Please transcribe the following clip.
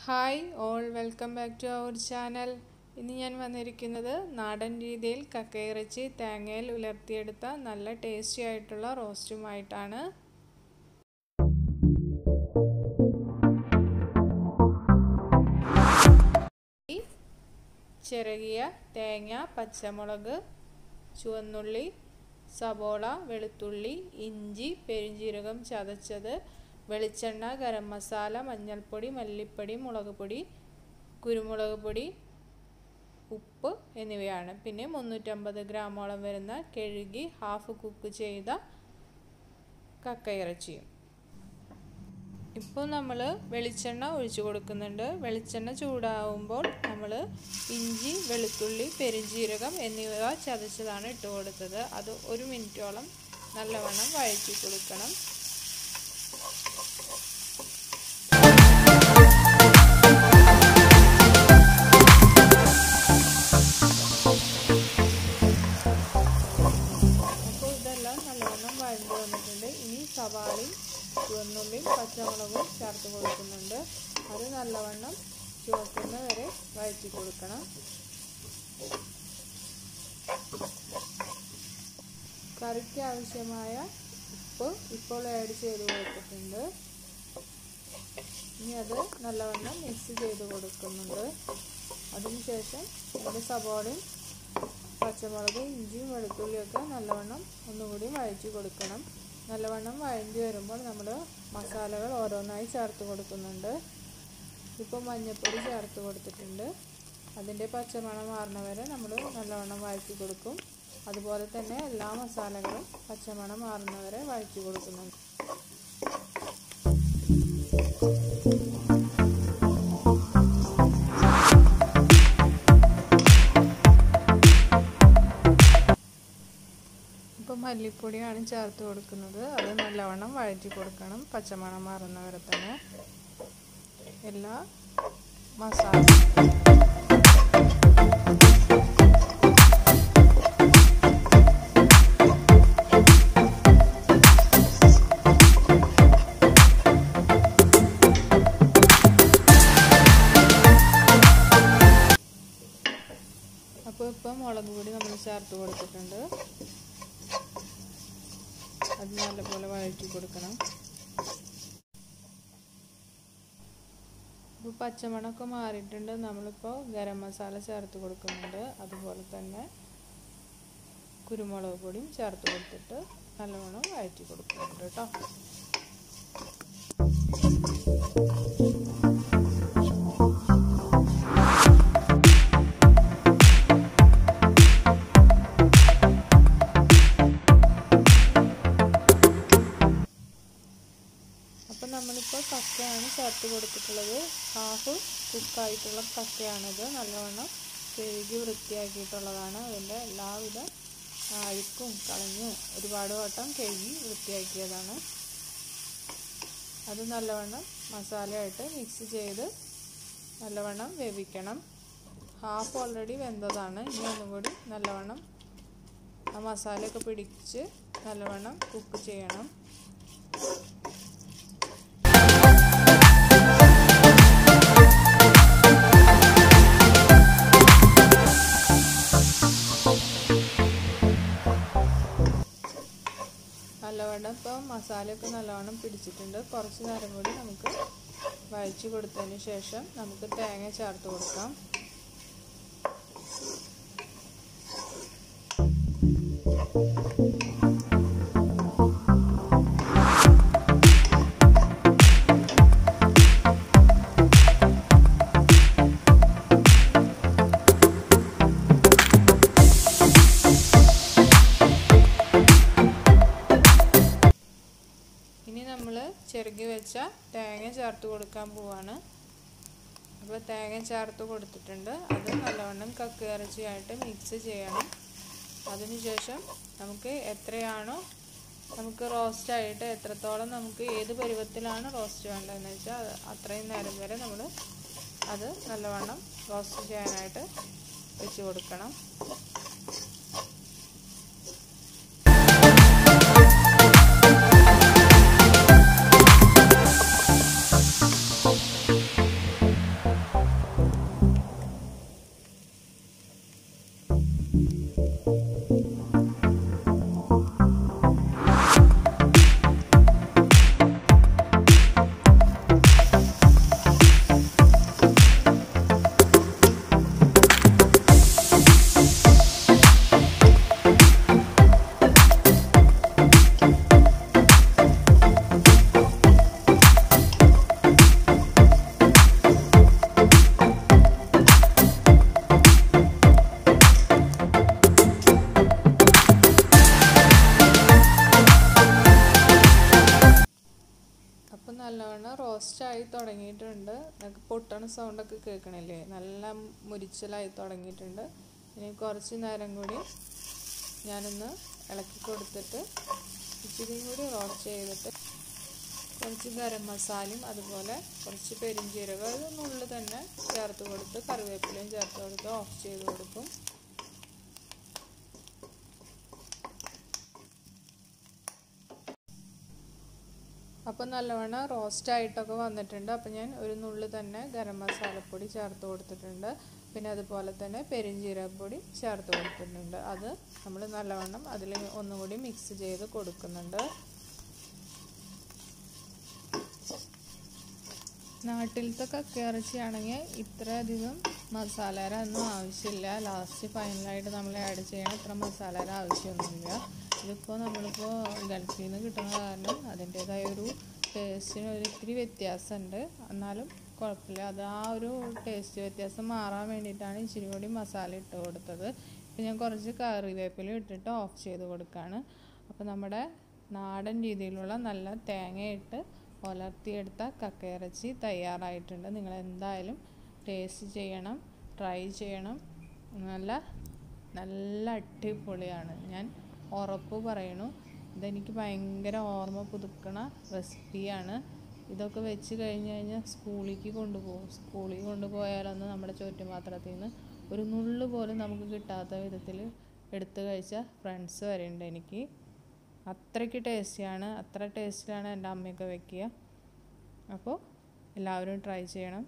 Hi all welcome back to our channel. ഇന്ന് ഞാൻ വന്നിരിക്കുന്നത് നാടൻ രീതിയിൽ കക്കയിറച്ചി തേങ്ങയിൽ ഉലർത്തിയെടുത്ത നല്ല ടേസ്റ്റി ആയിട്ടുള്ള റോസ്റ്റുമായിട്ടാണ്. ചിരകിയ തേങ്ങ, പച്ചമുളക്, ചുവന്നുള്ളി, സബോള, വെളുത്തുള്ളി, ഇഞ്ചി, പെരുംജീരകം ചതച്ചത്, വെളിച്ചെണ്ണ, ഗരം മസാല, മഞ്ഞൾപ്പൊടി, മല്ലിപ്പൊടി, മുളക് പൊടി, കുരുമുളക് പൊടി, ഉപ്പ് എന്നിവയാണ്. പിന്നെ 350 ഗ്രാമോളം വരുന്ന കഴുകി ഹാഫ് കുക്ക് ചെയ്ത കക്കയിറച്ചിയും. ഇപ്പോൾ നമ്മൾ വെളിച്ചെണ്ണ ഒഴിച്ചു കൊടുക്കുന്നുണ്ട്. വെളിച്ചെണ്ണ ചൂടാവുമ്പോൾ നമ്മൾ ഇഞ്ചി, വെളുത്തുള്ളി, പെരുംജീരകം എന്നിവ ചതച്ചതാണ് ഇട്ട് കൊടുത്തത്. അത് 1 മിനിറ്റോളം നല്ലവണ്ണം വഴറ്റി കൊടുക്കണം. അപ്പോൾ ഇതെല്ലാം നല്ലവണ്ണം വഴറ്റി വന്നിട്ടുണ്ട്. ഇനി സവാളയും ചുവന്നുള്ളിയും പച്ചമുളകും ചേർത്ത് കൊടുക്കുന്നുണ്ട്. അത് നല്ലവണ്ണം ചുവക്കുന്ന വരെ വഴറ്റി കൊടുക്കണം. കറിക്ക് ആവശ്യമായ ഉപ്പ് ഇപ്പോൾ ആഡ് ചെയ്ത് കൊടുത്തിട്ടുണ്ട്. ഇനി അത് നല്ലവണ്ണം മിക്സ് ചെയ്ത് കൊടുക്കുന്നുണ്ട്. അതിനുശേഷം നമ്മുടെ സവാളയും പച്ചമുളകും ഇഞ്ചിയും വെളുത്തുള്ളിയൊക്കെ നല്ലവണ്ണം ഒന്നുകൂടി വഴറ്റി കൊടുക്കണം. നല്ലവണ്ണം വഴറ്റി വരുമ്പോൾ നമ്മൾ മസാലകൾ ഓരോന്നായി ചേർത്ത് കൊടുക്കുന്നുണ്ട്. ഇപ്പോൾ മഞ്ഞൾപ്പൊടി ചേർത്ത് കൊടുത്തിട്ടുണ്ട്. അതിൻ്റെ പച്ചമണം മാറുന്നവരെ നമ്മൾ നല്ലവണ്ണം വഴറ്റി കൊടുക്കും. അതുപോലെ തന്നെ എല്ലാ മസാലകളും പച്ചമണം മാറുന്നവരെ വഴറ്റി കൊടുക്കുന്നുണ്ട്. ഇപ്പോൾ മല്ലിപ്പൊടിയാണ് ചേർത്ത് കൊടുക്കുന്നത്. അത് നല്ലവണ്ണം വഴറ്റി കൊടുക്കണം. പച്ചമണം മാറുന്നവരെ തന്നെ എല്ലാ മസാല അപ്പോൾ ഇപ്പം മുളക് പൊടി നമ്മൾ ചേർത്ത് കൊടുത്തിട്ടുണ്ട്. അത് നല്ലപോലെ വഴറ്റി കൊടുക്കണം. ഇപ്പോൾ പച്ചമണമൊക്കെ മാറിയിട്ടുണ്ട്. നമ്മളിപ്പോൾ ഗരം മസാല ചേർത്ത് കൊടുക്കുന്നുണ്ട്. അതുപോലെ തന്നെ കുരുമുളക് പൊടിയും ചേർത്ത് കൊടുത്തിട്ട് നല്ലവണ്ണം വഴറ്റി കൊടുക്കുന്നുണ്ട് കേട്ടോ. അപ്പോൾ നമ്മളിപ്പോൾ കക്കയാണ് ചേർത്ത് കൊടുത്തിട്ടുള്ളത്. ഹാഫ് കുക്കായിട്ടുള്ള കക്കയാണിത്. നല്ലവണ്ണം കഴുകി വൃത്തിയാക്കിയിട്ടുള്ളതാണ്. അതിൻ്റെ എല്ലാവിധ അഴുക്കും കളഞ്ഞ് ഒരുപാട് വട്ടം കഴുകി വൃത്തിയാക്കിയതാണ്. അത് നല്ലവണ്ണം മസാലയായിട്ട് മിക്സ് ചെയ്ത് നല്ലവണ്ണം വേവിക്കണം. ഹാഫ് ഓൾറെഡി വെന്തതാണ്. ഇനി ഒന്നും കൂടി നല്ലവണ്ണം ആ മസാലയൊക്കെ പിടിച്ച് നല്ലവണ്ണം കുക്ക് ചെയ്യണം. നല്ലവണ്ണം ഇപ്പോൾ മസാലയൊക്കെ നല്ലവണ്ണം പിടിച്ചിട്ടുണ്ട്. കുറച്ച് നേരം കൂടി നമുക്ക് വഴറ്റി കൊടുത്തതിന് ശേഷം നമുക്ക് തേങ്ങ ചേർത്ത് കൊടുക്കാം. ഇനി നമ്മൾ ചിരകി വെച്ച തേങ്ങ ചേർത്ത് കൊടുക്കാൻ പോവാണ്. അപ്പോൾ തേങ്ങ ചേർത്ത് കൊടുത്തിട്ടുണ്ട്. അത് നല്ലവണ്ണം കക്കയിറച്ചിയായിട്ട് മിക്സ് ചെയ്യണം. അതിനുശേഷം നമുക്ക് എത്രയാണോ നമുക്ക് റോസ്റ്റായിട്ട് എത്രത്തോളം നമുക്ക് ഏത് പരുവത്തിലാണ് റോസ്റ്റ് വേണ്ടതെന്ന് വെച്ചാൽ അത്രയും നേരം വരെ നമ്മൾ അത് നല്ലവണ്ണം റോസ്റ്റ് ചെയ്യാനായിട്ട് വെച്ച് കൊടുക്കണം. തുടങ്ങിയിട്ടുണ്ട്. നമുക്ക് പൊട്ടണ സൗണ്ടൊക്കെ കേൾക്കണില്ലേ? നല്ല മുരിച്ചലായി തുടങ്ങിയിട്ടുണ്ട്. ഇനി കുറച്ച് നേരം കൂടി ഞാനൊന്ന് ഇളക്കി കൊടുത്തിട്ട് ഇച്ചിരി കൂടി റോസ്റ്റ് ചെയ്തിട്ട് കുറച്ച് ഗരം മസാലയും അതുപോലെ കുറച്ച് പെരിഞ്ചീരകം ഇതൊന്നുള്ളിൽ തന്നെ ചേർത്ത് കൊടുത്ത് കറിവേപ്പിലയും ചേർത്ത് കൊടുത്ത് ഓഫ് ചെയ്ത് കൊടുക്കും. അപ്പോൾ നല്ലവണ്ണം റോസ്റ്റായിട്ടൊക്കെ വന്നിട്ടുണ്ട്. അപ്പോൾ ഞാൻ ഒരു നുള്ളി തന്നെ ഗരം മസാലപ്പൊടി ചേർത്ത് കൊടുത്തിട്ടുണ്ട്. പിന്നെ അതുപോലെ തന്നെ പെരിഞ്ചീരകപ്പൊടി ചേർത്ത് കൊടുത്തിട്ടുണ്ട്. അത് നമ്മൾ നല്ലവണ്ണം അതിൽ ഒന്നുകൂടി മിക്സ് ചെയ്ത് കൊടുക്കുന്നുണ്ട്. നാട്ടിലത്തെ കക്കയിറച്ചിയാണെങ്കിൽ ഇത്രയധികം മസാലയുടെ ഒന്നും ആവശ്യമില്ല. ലാസ്റ്റ് ഫൈനലായിട്ട് നമ്മൾ ആഡ് ചെയ്യണം. ഇത്ര മസാലയുടെ ആവശ്യമൊന്നുമില്ല. ഇതിപ്പോൾ നമ്മളിപ്പോൾ ഗൾഫിൽ നിന്ന് കിട്ടുന്ന കാരണം അതിൻ്റേതായ ഒരു ടേസ്റ്റിന് ഇത്തിരി വ്യത്യാസമുണ്ട്. എന്നാലും കുഴപ്പമില്ല. അത് ആ ഒരു ടേസ്റ്റ് വ്യത്യാസം മാറാൻ വേണ്ടിയിട്ടാണ് ഇച്ചിരി കൂടി മസാല ഇട്ട് കൊടുത്തത്. ഇപ്പം ഞാൻ കുറച്ച് കറിവേപ്പില ഇട്ടിട്ട് ഓഫ് ചെയ്ത് കൊടുക്കുകയാണ്. അപ്പോൾ നമ്മുടെ നാടൻ രീതിയിലുള്ള നല്ല തേങ്ങയിട്ട് ഉലർത്തിയെടുത്ത കക്കയിറച്ചി തയ്യാറായിട്ടുണ്ട്. നിങ്ങൾ എന്തായാലും ടേസ്റ്റ് ചെയ്യണം, ട്രൈ ചെയ്യണം. നല്ല അടിപൊളിയാണ്. ഞാൻ ഉറപ്പ് പറയണു. ഇതെനിക്ക് ഭയങ്കര ഓർമ്മ പുതുക്കണ റെസിപ്പിയാണ്. ഇതൊക്കെ വെച്ച് കഴിഞ്ഞാൽ സ്കൂളിലേക്ക് കൊണ്ടുപോകും. സ്കൂളിൽ കൊണ്ടുപോയാലൊന്നും നമ്മുടെ ചോറ്റുപാത്രത്തിൽ നിന്ന് ഒരു നുള്ളു പോലും നമുക്ക് കിട്ടാത്ത വിധത്തിൽ എടുത്ത് കഴിച്ച ഫ്രണ്ട്സ് വരെ ഉണ്ട് എനിക്ക്. അത്രയ്ക്ക് ടേസ്റ്റിയാണ്. അത്ര ടേസ്റ്റിലാണ് എൻ്റെ അമ്മയൊക്കെ വെക്കുക. അപ്പോൾ എല്ലാവരും ട്രൈ ചെയ്യണം.